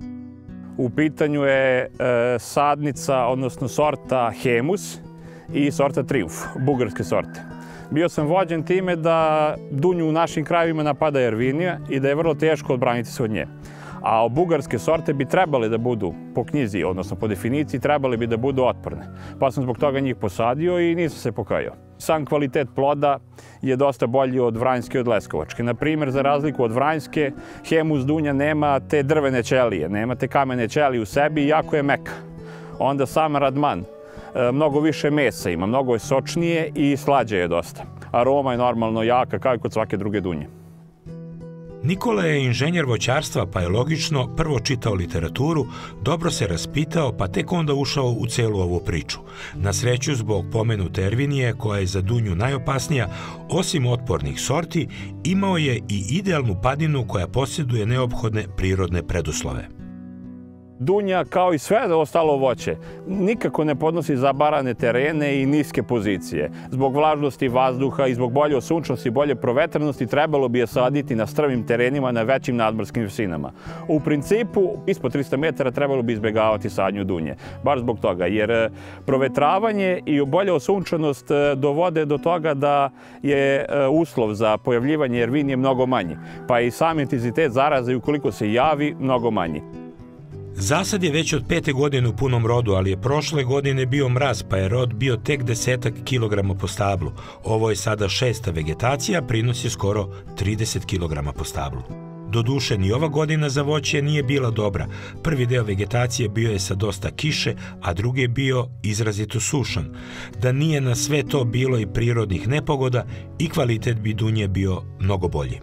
U pitanju je sadnica, odnosno sorta Hemus i sorta Triumf, bugarske sorte. Bio sam vođen time da dunju u našim krajevima napada Ervinija i da je vrlo teško odbraniti se od nje. A bugarske sorte bi trebali da budu po knjizi, odnosno po definiciji, trebali bi da budu otporne. Pa sam zbog toga njih posadio i nisam se pokajao. Sam kvalitet ploda je dosta bolji od Vranjske i od Leskovačke. Naprimjer, za razliku od Vranjske, Hemus dunja nema te drvene ćelije, nema te kamene ćelije u sebi, iako je meka. Onda sam Radman mnogo više mesa ima, mnogo je sočnije i slađe je dosta. Aroma je normalno jaka, kao i kod svake druge dunje. Nikola je inženjer voćarstva, pa je logično prvo čitao literaturu, dobro se raspitao, pa tek onda ušao u celu ovu priču. Na sreću, zbog pomenute Ervinije, koja je za dunju najopasnija, osim otpornih sorti, imao je i idealnu padinu koja posjeduje neophodne prirodne preduslove. Dunja, kao i sve ostalo voće, nikako ne podnosi zabarane terene i niske pozicije. Zbog vlažnosti vazduha i zbog bolje osunčnosti i bolje provetranosti trebalo bi je saditi na strmim terenima na većim nadmorskim visinama. U principu, ispod 300 metara trebalo bi izbjegavati sadnju dunje. Baš zbog toga, jer provetravanje i bolja osunčanost dovode do toga da je uslov za pojavljivanje Ervinije mnogo manji, pa i sam intenzitet zaraze, ukoliko se javi, mnogo manji. Zasad je već od 5. godine u punom rodu, ali je prošle godine bio mraz, pa je rod bio tek 10 kilograma po stablu. Ovo je sada 6. vegetacija, prinos je skoro 30 kilograma po stablu. Doduše, ni ova godina za voće nije bila dobra. Prvi deo vegetacije bio je sa dosta kiše, a drugi je bio izrazito sušan. Da nije na sve to bilo i prirodnih nepogoda, i kvalitet bi dunje bio mnogo bolji.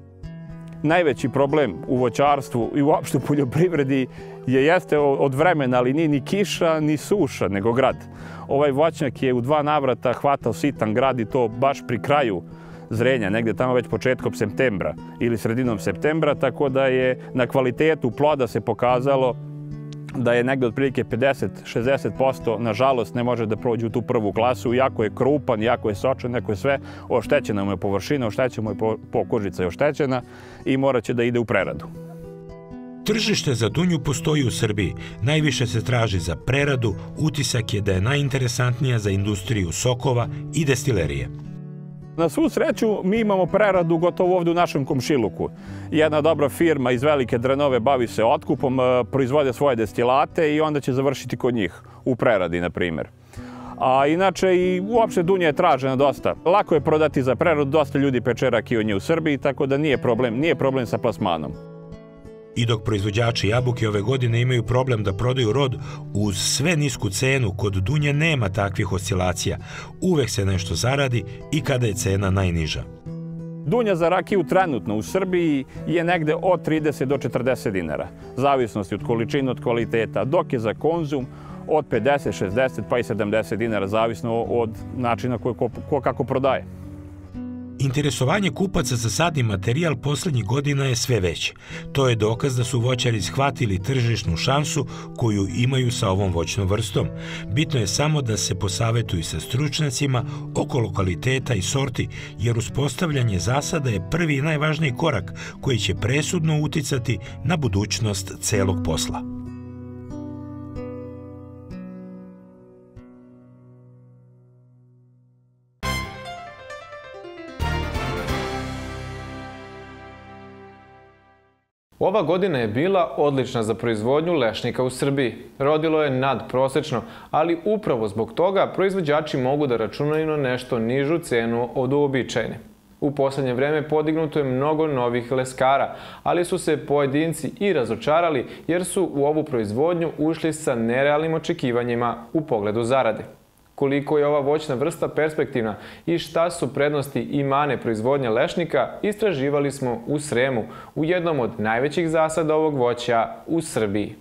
Najveći problem u voćarstvu i uopšte u poljoprivredi jeste od vremena, ali nije ni kiša, ni suša, nego grad. Ovaj voćnjak je u 2 navrata hvatao sitan grad i to baš pri kraju zrenja, negde tamo već početkom septembra ili sredinom septembra, tako da je na kvalitetu ploda se pokazalo da je negde otprilike 50-60%, nažalost, ne može da prođe u tu prvu klasu, iako je krupan, iako je sočan, iako je sve, oštećena mu je površina, oštećena mu je pokožica je oštećena i morat će da ide u preradu. Tržište za dunju postoji u Srbiji. Najviše se traži za preradu, utisak je da je najinteresantnija za industriju sokova i destilerije. Na svu sreću, mi imamo preradu gotovo ovdje u našem komšiluku. Jedna dobra firma iz Velike Drenove bavi se otkupom, proizvode svoje destilate i onda će završiti kod njih, u preradi, na primjer. A inače, i uopšte dunja je tražena dosta. Lako je prodati za preradu, dosta ljudi peče rakiju nje u Srbiji, tako da nije problem sa plasmanom. I dok proizvođači jabuke ove godine imaju problem da prodaju rod uz sve nisku cenu, kod dunje nema takvih oscilacija. Uvek se nešto zaradi i kada je cena najniža. Dunja za rakiju trenutno u Srbiji je negde od 30 do 40 dinara, zavisnosti od količine, od kvaliteta, dok je za konzum od 50, 60 pa i 70 dinara, zavisno od načina ko kako prodaje. Interesovanje kupaca za sadni materijal poslednjih godina je sve veće. To je dokaz da su voćari shvatili tržišnu šansu koju imaju sa ovom voćnom vrstom. Bitno je samo da se posavetuju sa stručnjacima oko lokaliteta i sorti, jer uspostavljanje zasada je prvi i najvažniji korak koji će presudno uticati na budućnost celog posla. Ova godina je bila odlična za proizvodnju lešnika u Srbiji. Rodilo je nadprosečno, ali upravo zbog toga proizvođači mogu da računaju na nešto nižu cenu od uobičajene. U poslednje vreme podignuto je mnogo novih leskara, ali su se pojedinci i razočarali jer su u ovu proizvodnju ušli sa nerealnim očekivanjima u pogledu zarade. Koliko je ova voćna vrsta perspektivna i šta su prednosti i mane proizvodnje lešnika, istraživali smo u Sremu, u jednom od najvećih zasada ovog voća u Srbiji.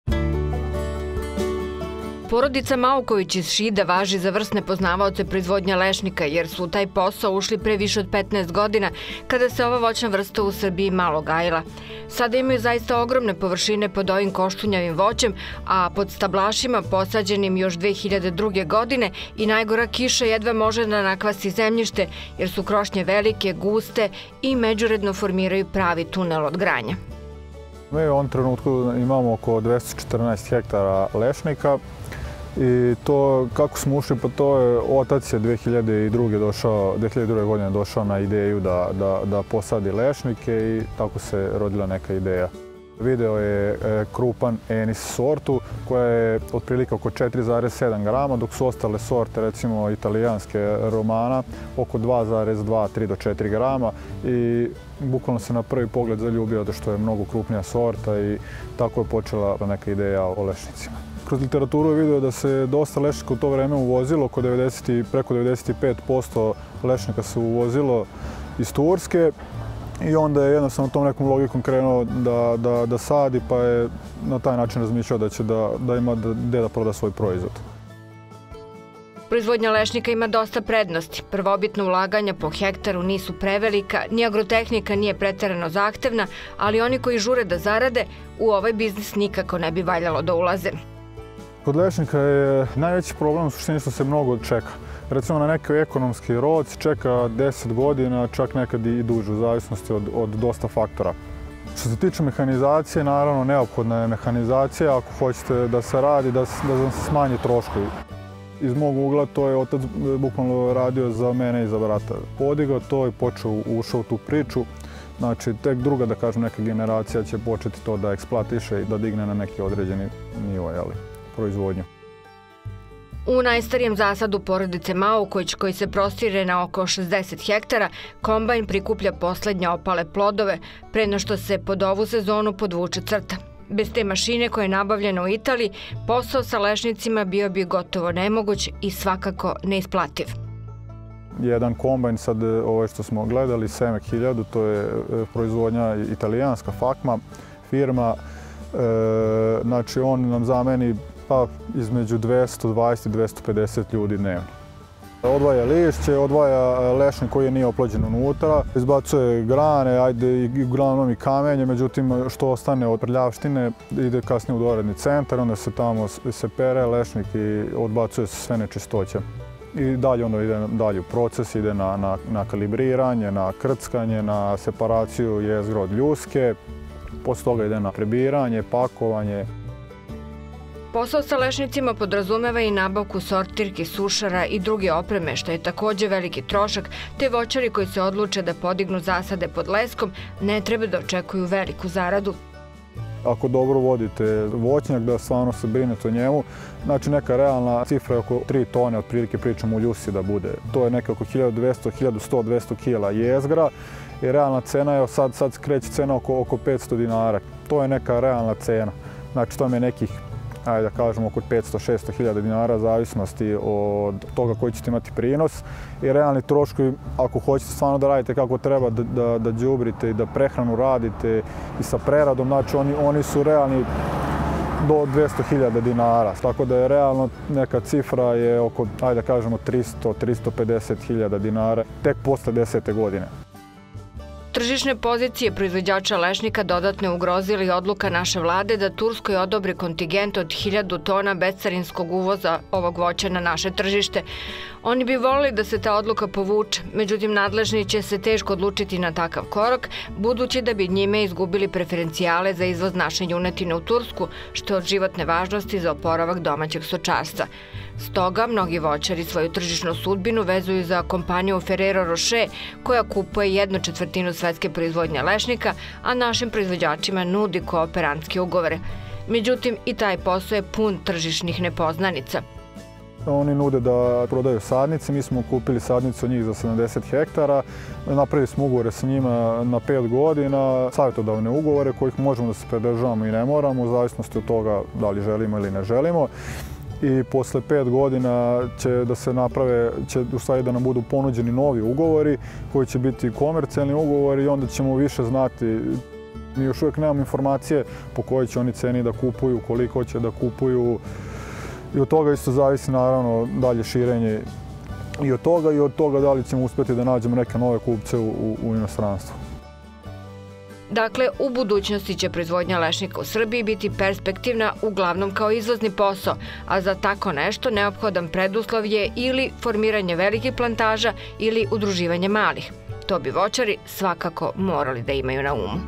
Porodica Mauković iz Šida važi za vrsne poznavaoce proizvodnja lešnika, jer su u taj posao ušli pre više od 15 godina, kada se ova voćna vrsta u Srbiji malo gajila. Sada imaju zaista ogromne površine pod ovim koštunjavim voćem, a pod stablašima posađenim još 2002. godine i najgora kiša jedva može da nakvasi zemljište, jer su krošnje velike, guste i međuredno formiraju pravi tunel od granja. Mi u ovom trenutku imamo oko 214 hektara lešnika i to kako smo ušli, pa to je otac je 2002. godine došao na ideju da posadi lešnike i tako se rodila neka ideja. Video je krupan Enis sortu koja je otprilike oko 4,7 grama, dok su ostale sorte, recimo italijanske Romana, oko 2,2-3 do 4 grama i bukvalno se na prvi pogled zaljubio da što je mnogo krupnija sorta i tako je počela neka ideja o lešnicima. Kroz literaturu je video da se dosta lešnika u to vreme uvozilo, preko 95% lešnika se uvozilo iz Turske i onda je jednostavno tom nekom logikom krenuo da sadi, pa je na taj način razmišljao da ima gde da proda svoj proizvod. Proizvodnja lešnika ima dosta prednosti. Prvobitna ulaganja po hektaru nisu prevelika, ni agrotehnika nije preterano zahtevna, ali oni koji žure da zarade, u ovaj biznis nikako ne bi valjalo da ulaze. Kod lešnika je najveći problem u suštini što se mnogo čeka. Recimo na neki ekonomski rod se čeka 10 godina, čak nekad i duže, u zavisnosti od dosta faktora. Što se tiče mehanizacije, naravno neophodna je mehanizacija ako hoćete da se radi, da se smanji troškovi. Iz mog ugla to je otac bukvalno radio za mene i za brata. Podigao to i ušao u tu priču Znači, tek druga, da kažem, neka generacija će početi to da eksploatiše i da digne na neki određeni nivo, proizvodnju. U najstarijem zasadu porodice Mauković, koji se prostire na oko 60 hektara, kombajn prikuplja poslednje opale plodove, pre no što se pod ovu sezonu podvuče crta. Bez te mašine koja je nabavljena u Italiji, posao sa lešnicima bio bi gotovo nemoguć i svakako neisplativ. Jedan kombajn, sad ovo što smo gledali, Semek 1000, to je proizvodnja italijanska Fakma firma. Znači, on nam zameni između 220 i 250 ljudi dnevno. Odvaja lišće, odvaja lešnik koji nije oplođen unutra, izbacuje grane, i uglavnom i kamenje, međutim što ostane od prljavštine ide kasnije u doradni centar, onda se tamo se pere lešnik i odbacuje se sve nečistoće. I dalje onda ide dalje u proces, ide na kalibriranje, na krckanje, na separaciju jezgra od ljuske, posle toga ide na prebiranje, pakovanje. Posao sa lešnicima podrazumeva i nabavku sortirki, sušara i druge opreme, što je takođe veliki trošak, te voćari koji se odluče da podignu zasade pod leskom ne treba da očekuju veliku zaradu. Ako dobro vodite voćnjak, da stvarno se brinete o njemu, znači neka realna cifra je oko 3 tone, otprilike pričamo u ljusi da bude. To je neka oko 1200, 1100, 200 kila jezgra i realna cena je, sad kreće cena oko 500 dinara. To je neka realna cena. Znači to je nekih, ajde da kažemo, oko 500-600 hiljada dinara, zavisnosti od toga koji ćete imati prinos. I realni troškovi, ako hoćete stvarno da radite kako treba, da đubrite i da prehranu radite i sa preradom, znači oni su realni do 200.000 dinara. Tako da je realno neka cifra je oko, ajde da kažemo, 300-350.000 dinara tek posle 10. godine. Tržišne pozicije proizvođača lešnika dodatno je ugrozili odluka naše vlade da Turskoj odobri kontingent od 1000 tona bescarinskog uvoza ovog voća na naše tržište. Oni bi volili da se ta odluka povuče, međutim nadležni će se teško odlučiti na takav korak, budući da bi njime izgubili preferencijale za izvoz naše junetine u Tursku, što je od životne važnosti za oporavak domaćeg stočarstva. Stoga, mnogi voćari svoju tržišnu sudbinu vezuju za kompaniju Ferrero Rocher, koja kupuje 1/4 svetske proizvodnje lešnika, a našim proizvođačima nudi kooperantske ugovore. Međutim, i taj posao je pun tržišnih nepoznanica. Oni nude da prodaju sadnice, mi smo kupili sadnicu od njih za 70 hektara, napravili smo ugovore sa njima na 5 godina, savjetodavne ugovore kojih možemo da se pridržavamo i ne moramo, u zavisnosti od toga da li želimo ili ne želimo. I posle 5 godina će da se naprave, će u stvari da nam budu ponuđeni novi ugovori koji će biti komercijalni ugovori i onda ćemo više znati. Mi još uvijek nemamo informacije po kojoj će oni ceni da kupuju, koliko će da kupuju i od toga isto zavisi naravno dalje širenje i od toga da li ćemo uspjeti da nađemo neke nove kupce u inostranstvu. Dakle, u budućnosti će proizvodnja lešnika u Srbiji biti perspektivna uglavnom kao izvozni posao, a za tako nešto neophodan preduslov je ili formiranje velikih plantaža ili udruživanje malih. To bi voćari svakako morali da imaju na umu.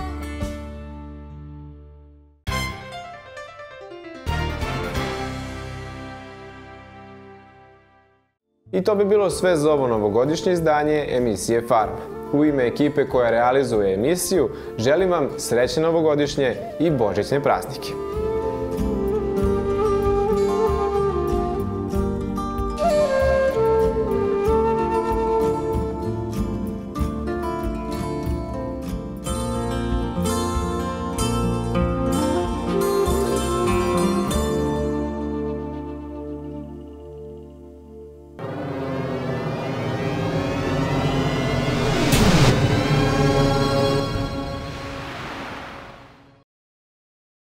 I to bi bilo sve za ovo novogodišnje izdanje emisije Farma. U ime ekipe koja realizuje emisiju, želim vam srećne novogodišnje i božićne praznike.